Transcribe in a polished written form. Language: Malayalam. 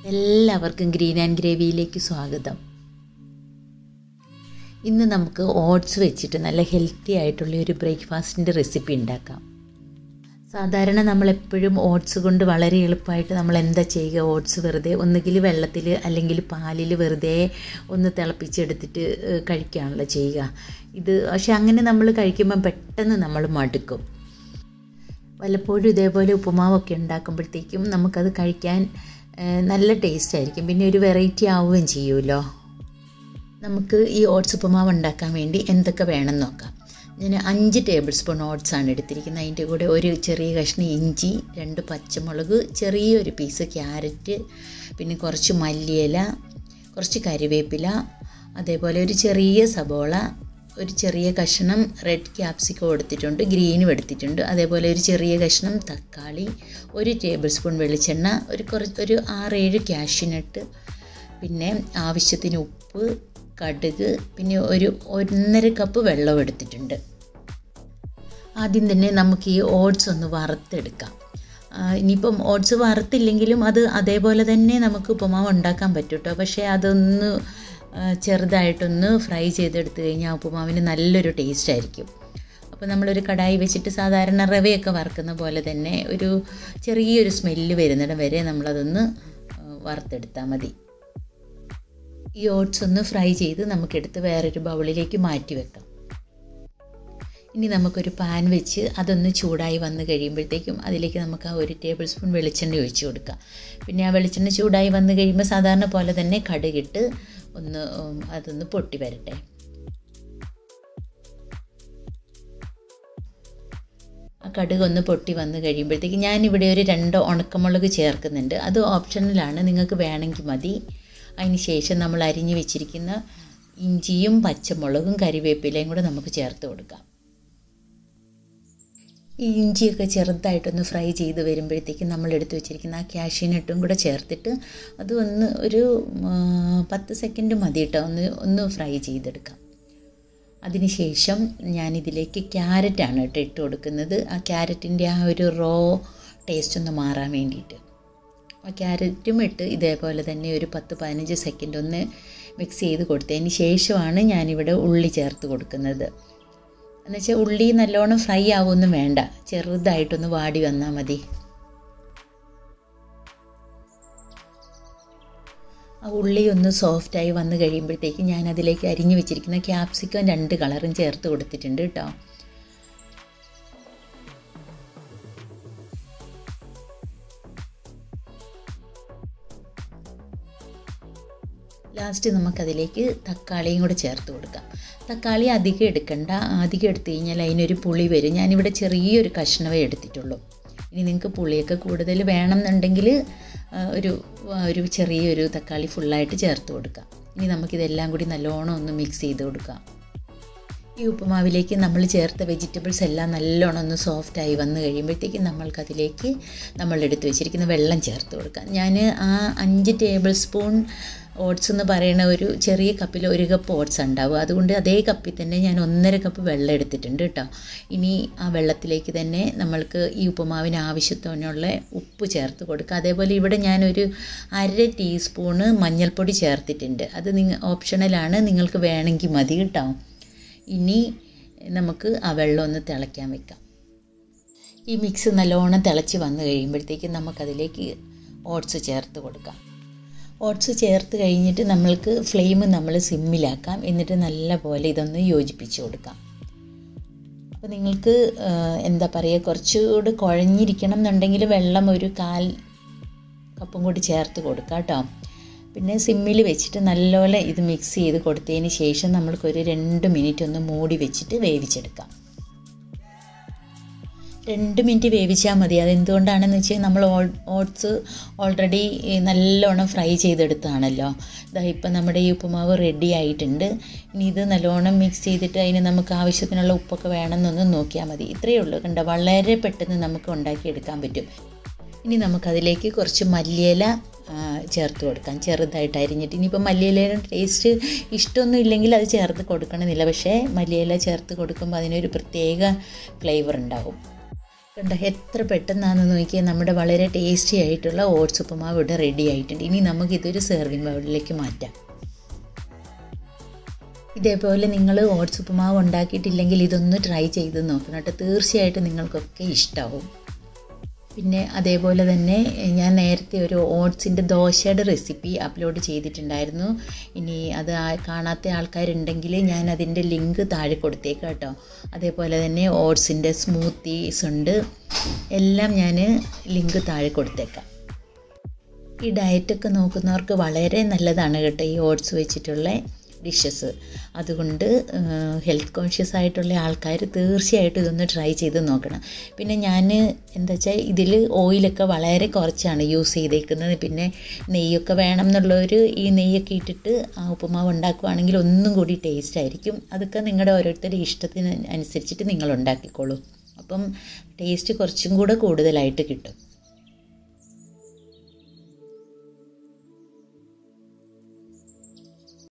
എല്ലാവർക്കും ഗ്രീൻ ആൻഡ് ഗ്രേവിയിലേക്ക് സ്വാഗതം. ഇന്ന് നമുക്ക് ഓട്സ് വെച്ചിട്ട് നല്ല ഹെൽത്തി ആയിട്ടുള്ള ഒരു ബ്രേക്ക്ഫാസ്റ്റിൻ്റെ റെസിപ്പി ഉണ്ടാക്കാം. സാധാരണ നമ്മളെപ്പോഴും ഓട്സ് കൊണ്ട് വളരെ എളുപ്പമായിട്ട് നമ്മൾ എന്താ ചെയ്യുക, ഓട്സ് വെറുതെ ഒന്നുകിൽ വെള്ളത്തിൽ അല്ലെങ്കിൽ പാലിൽ വെറുതെ ഒന്ന് തിളപ്പിച്ചെടുത്തിട്ട് കഴിക്കുകയാണല്ലോ ചെയ്യുക. പക്ഷെ അങ്ങനെ നമ്മൾ കഴിക്കുമ്പം പെട്ടെന്ന് നമ്മൾ മടുക്കും. വല്ലപ്പോഴും ഇതേപോലെ ഉപ്പുമാവൊക്കെ ഉണ്ടാക്കുമ്പോഴത്തേക്കും നമുക്കത് കഴിക്കാൻ നല്ല ടേസ്റ്റ് ആയിരിക്കും, പിന്നെ ഒരു വെറൈറ്റി ആവുകയും ചെയ്യുമല്ലോ. നമുക്ക് ഈ ഓട്സ് ഉപ്പുമാവ് ഉണ്ടാക്കാൻ വേണ്ടി എന്തൊക്കെ വേണമെന്ന് നോക്കാം. ഞാൻ 5 ടേബിൾ സ്പൂൺ ഓട്സാണ് എടുത്തിരിക്കുന്നത്. അതിൻ്റെ കൂടെ ഒരു ചെറിയ കഷ്ണം ഇഞ്ചി, 2 പച്ചമുളക്, ചെറിയൊരു പീസ് ക്യാരറ്റ്, പിന്നെ കുറച്ച് മല്ലിയില, കുറച്ച് കരിവേപ്പില, അതേപോലെ ഒരു ചെറിയ സബോള, ഒരു ചെറിയ കഷ്ണം റെഡ് ക്യാപ്സിക്കം എടുത്തിട്ടുണ്ട്, ഗ്രീനും എടുത്തിട്ടുണ്ട്, അതേപോലെ ഒരു ചെറിയ കഷ്ണം തക്കാളി, 1 ടേബിൾ സ്പൂൺ വെളിച്ചെണ്ണ, ഒരു 6-7 കാഷ്യൂനട്ട്, പിന്നെ ആവശ്യത്തിന് ഉപ്പ്, കടുക്, പിന്നെ ഒരു 1.5 കപ്പ് വെള്ളം എടുത്തിട്ടുണ്ട്. ആദ്യം തന്നെ നമുക്ക് ഈ ഓട്സ് ഒന്ന് വറുത്തെടുക്കാം. ഇനിയിപ്പം ഓട്സ് വറുത്തില്ലെങ്കിലും അത് അതേപോലെ തന്നെ നമുക്ക് ഉപ്പുമാവ് ഉണ്ടാക്കാൻ പറ്റും കേട്ടോ. പക്ഷേ അതൊന്ന് ചെറുതായിട്ടൊന്ന് ഫ്രൈ ചെയ്തെടുത്ത് കഴിഞ്ഞാൽ ഉപ്പുമാവിന് നല്ലൊരു ടേസ്റ്റ് ആയിരിക്കും. അപ്പോൾ നമ്മളൊരു കടായി വെച്ചിട്ട് സാധാരണ റവയൊക്കെ വറുക്കുന്ന പോലെ തന്നെ ഒരു ചെറിയൊരു സ്മെല്ല് വരുന്നിടം വരെ നമ്മളതൊന്ന് വറുത്തെടുത്താൽ മതി. ഈ ഓട്സ് ഒന്ന് ഫ്രൈ ചെയ്ത് നമുക്കെടുത്ത് വേറൊരു ബൗളിലേക്ക് മാറ്റി വെക്കാം. ഇനി നമുക്കൊരു പാൻ വെച്ച് അതൊന്ന് ചൂടായി വന്ന് കഴിയുമ്പോഴത്തേക്കും അതിലേക്ക് നമുക്ക് ആ 1 ടേബിൾ സ്പൂൺ വെളിച്ചെണ്ണ ഒഴിച്ച് കൊടുക്കാം. പിന്നെ ആ വെളിച്ചെണ്ണ ചൂടായി വന്ന് കഴിയുമ്പോൾ സാധാരണ പോലെ തന്നെ കടുകിട്ട് അതൊന്ന് പൊട്ടി വരട്ടെ. ആ കടുക് ഒന്ന് പൊട്ടി വന്ന് കഴിയുമ്പോഴത്തേക്ക് ഞാനിവിടെ ഒരു 2 ഉണക്കമുളക് ചേർക്കുന്നുണ്ട്. അത് ഓപ്ഷണലാണ്, നിങ്ങൾക്ക് വേണമെങ്കിൽ മതി. അതിന് ശേഷം നമ്മൾ അരിഞ്ഞ് വെച്ചിരിക്കുന്ന ഇഞ്ചിയും പച്ചമുളകും കരിവേപ്പിലയും കൂടെ നമുക്ക് ചേർത്ത് കൊടുക്കാം. ഈ ഇഞ്ചിയൊക്കെ ചെറുതായിട്ടൊന്ന് ഫ്രൈ ചെയ്ത് വരുമ്പോഴത്തേക്കും നമ്മൾ എടുത്ത് വെച്ചിരിക്കുന്ന ആ കാഷ്യൂനട്ടും കൂടെ ചേർത്തിട്ട് അത് ഒരു 10 സെക്കൻഡ് മതി കേട്ടോ, ഒന്ന് ഫ്രൈ ചെയ്തെടുക്കാം. അതിനുശേഷം ഞാനിതിലേക്ക് ക്യാരറ്റാണ് കേട്ടോ ഇട്ട് കൊടുക്കുന്നത്. ആ ക്യാരറ്റിൻ്റെ ആ ഒരു റോ ടേസ്റ്റ് ഒന്ന് മാറാൻ വേണ്ടിയിട്ട് ആ ക്യാരറ്റും ഇട്ട് ഇതേപോലെ തന്നെ ഒരു 10-15 സെക്കൻഡ് ഒന്ന് മിക്സ് ചെയ്ത് കൊടുത്തതിന് ശേഷമാണ് ഞാനിവിടെ ഉള്ളി ചേർത്ത് കൊടുക്കുന്നത്. എന്നുവെച്ചാൽ ഉള്ളി നല്ലോണം ഫ്രൈ ആവുമൊന്നും വേണ്ട, ചെറുതായിട്ടൊന്ന് വാടി വന്നാൽ മതി. ആ ഉള്ളി ഒന്ന് സോഫ്റ്റായി വന്ന് കഴിയുമ്പോഴത്തേക്ക് ഞാനതിലേക്ക് അരിഞ്ഞു വെച്ചിരിക്കുന്ന ക്യാപ്സിക്കം 2 കളറും ചേർത്ത് കൊടുത്തിട്ടുണ്ട് കേട്ടോ. ലാസ്റ്റ് നമുക്കതിലേക്ക് തക്കാളിയും കൂടെ ചേർത്ത് കൊടുക്കാം. തക്കാളി അധികം എടുക്കണ്ട, അധികം എടുത്തു കഴിഞ്ഞാൽ അതിനൊരു പുളി വരും. ഞാനിവിടെ ചെറിയൊരു കഷ്ണമേ എടുത്തിട്ടുള്ളൂ. ഇനി നിങ്ങൾക്ക് പുളിയൊക്കെ കൂടുതൽ വേണമെന്നുണ്ടെങ്കിൽ ഒരു ചെറിയൊരു തക്കാളി ഫുള്ളായിട്ട് ചേർത്ത് കൊടുക്കാം. ഇനി നമുക്കിതെല്ലാം കൂടി നല്ലോണം ഒന്ന് മിക്സ് ചെയ്ത് കൊടുക്കാം. ഈ ഉപ്പുമാവിലേക്ക് നമ്മൾ ചേർത്ത വെജിറ്റബിൾസ് എല്ലാം നല്ലോണം ഒന്ന് സോഫ്റ്റായി വന്ന് കഴിയുമ്പോഴത്തേക്കും നമ്മൾക്കതിലേക്ക് നമ്മളെടുത്ത് വെച്ചിരിക്കുന്ന വെള്ളം ചേർത്ത് കൊടുക്കാം. ഞാൻ ആ 5 ടേബിൾ സ്പൂൺ ഓട്സ് എന്ന് പറയുന്ന ഒരു ചെറിയ കപ്പിൽ 1 കപ്പ് ഓട്സ് ഉണ്ടാവും. അതുകൊണ്ട് അതേ കപ്പിൽ തന്നെ ഞാൻ 1.5 കപ്പ് വെള്ളം എടുത്തിട്ടുണ്ട് കേട്ടോ. ഇനി ആ വെള്ളത്തിലേക്ക് തന്നെ നമ്മൾക്ക് ഈ ഉപ്പുമാവിന് ആവശ്യത്തിനുള്ള ഉപ്പ് ചേർത്ത് കൊടുക്കുക. അതേപോലെ ഇവിടെ ഞാനൊരു 1/2 ടീസ്പൂണ് മഞ്ഞൾപ്പൊടി ചേർത്തിട്ടുണ്ട്. അത് ഓപ്ഷണലാണ്, നിങ്ങൾക്ക് വേണമെങ്കിൽ മതി കേട്ടോ. ഇനി നമുക്ക് ആ വെള്ളം ഒന്ന് തിളയ്ക്കാൻ വെക്കാം. ഈ മിക്സ് നല്ലോണം തിളച്ച് വന്ന് കഴിയുമ്പോഴത്തേക്കും നമുക്കതിലേക്ക് ഓട്സ് ചേർത്ത് കൊടുക്കാം. ഓട്സ് ചേർത്ത് കഴിഞ്ഞിട്ട് നമ്മൾക്ക് ഫ്ലെയിം നമ്മൾ സിമ്മിലാക്കാം. എന്നിട്ട് നല്ലപോലെ ഇതൊന്ന് യോജിപ്പിച്ച് കൊടുക്കാം. അപ്പോൾ നിങ്ങൾക്ക് എന്താ പറയുക, കുറച്ചുകൂടി കുഴഞ്ഞിരിക്കണം എന്നുണ്ടെങ്കിൽ വെള്ളം ഒരു 1/4 കപ്പും കൂടി ചേർത്ത് കൊടുക്കാം കേട്ടോ. പിന്നെ സിമ്മിൽ വെച്ചിട്ട് നല്ലപോലെ ഇത് മിക്സ് ചെയ്ത് കൊടുത്തതിന് ശേഷം നമ്മൾക്കൊരു 2 മിനിറ്റ് ഒന്ന് മൂടി വെച്ചിട്ട് വേവിച്ചെടുക്കാം. 2 മിനിറ്റ് വേവിച്ചാൽ മതി. അതെന്തുകൊണ്ടാണെന്ന് വെച്ചാൽ നമ്മൾ ഓട്സ് ഓൾറെഡി നല്ലോണം ഫ്രൈ ചെയ്തെടുത്താണല്ലോ. ഇപ്പം നമ്മുടെ ഈ ഉപ്പുമാവ് റെഡി ആയിട്ടുണ്ട്. ഇനി ഇത് നല്ലോണം മിക്സ് ചെയ്തിട്ട് അതിന് നമുക്ക് ആവശ്യത്തിനുള്ള ഉപ്പൊക്കെ വേണമെന്നൊന്ന് നോക്കിയാൽ മതി. ഇത്രയേ ഉള്ളൂ. കണ്ടോ, വളരെ പെട്ടെന്ന് നമുക്ക് ഉണ്ടാക്കിയെടുക്കാൻ പറ്റും. ഇനി നമുക്കതിലേക്ക് കുറച്ച് മല്ലിയില ചേർത്ത് കൊടുക്കാം, ചെറുതായിട്ട് അരിഞ്ഞിട്ട്. ഇനിയിപ്പോൾ മല്ലിയിലയുടെ ടേസ്റ്റ് ഇഷ്ടമൊന്നും ഇല്ലെങ്കിൽ അത് ചേർത്ത് കൊടുക്കണമെന്നില്ല, പക്ഷേ മല്ലിയില ചേർത്ത് കൊടുക്കുമ്പോൾ അതിനൊരു പ്രത്യേക ഫ്ലേവർ ഉണ്ടാവും. കണ്ട എത്ര പെട്ടെന്നാണെന്ന് നോക്കിയാൽ നമ്മുടെ വളരെ ടേസ്റ്റി ആയിട്ടുള്ള ഓട്സ് ഉപ്പുമാവ് ഇവിടെ റെഡി ആയിട്ടുണ്ട്. ഇനി നമുക്കിതൊരു സെർവിങ് ബൗളിലേക്ക് മാറ്റാം. ഇതേപോലെ നിങ്ങൾ ഓട്സ് ഉപ്പുമാവ് ഉണ്ടാക്കിയിട്ടില്ലെങ്കിൽ ഇതൊന്ന് ട്രൈ ചെയ്ത് നോക്കണം കേട്ടോ. തീർച്ചയായിട്ടും നിങ്ങൾക്കൊക്കെ ഇഷ്ടമാവും. പിന്നെ അതേപോലെ തന്നെ ഞാൻ നേരത്തെ ഒരു ഓട്സിൻ്റെ ദോശയുടെ റെസിപ്പി അപ്ലോഡ് ചെയ്തിട്ടുണ്ടായിരുന്നു. ഇനി അത് കാണാത്ത ആൾക്കാരുണ്ടെങ്കിൽ ഞാൻ അതിൻ്റെ ലിങ്ക് താഴെ കൊടുത്തേക്കാം കേട്ടോ. അതേപോലെ തന്നെ ഓട്സിൻ്റെ സ്മൂത്തീസ് ഉണ്ട്, എല്ലാം ഞാൻ ലിങ്ക് താഴെ കൊടുത്തേക്കാം. ഈ ഡയറ്റൊക്കെ നോക്കുന്നവർക്ക് വളരെ നല്ലതാണ് കേട്ടോ ഈ ഓട്സ് വെച്ചിട്ടുള്ള ഡിഷസ്. അതുകൊണ്ട് ഹെൽത്ത് കോൺഷ്യസ് ആയിട്ടുള്ള ആൾക്കാർ തീർച്ചയായിട്ടും ഇതൊന്ന് ട്രൈ ചെയ്ത് നോക്കണം. പിന്നെ ഞാൻ എന്താ വെച്ചാൽ ഇതിൽ ഓയിലൊക്കെ വളരെ കുറച്ചാണ് യൂസ് ചെയ്തേക്കുന്നത്. പിന്നെ നെയ്യൊക്കെ വേണം എന്നുള്ളവർ ഈ നെയ്യൊക്കെ ഇട്ടിട്ട് ആ ഉപ്പുമാവ് ഉണ്ടാക്കുകയാണെങ്കിൽ ഒന്നും കൂടി ടേസ്റ്റ് ആയിരിക്കും. അതൊക്കെ നിങ്ങളുടെ ഓരോരുത്തരുടെ ഇഷ്ടത്തിന് അനുസരിച്ചിട്ട് നിങ്ങൾ ഉണ്ടാക്കിക്കോളൂ. അപ്പം ടേസ്റ്റ് കുറച്ചും കൂടെ കൂടുതലായിട്ട് കിട്ടും.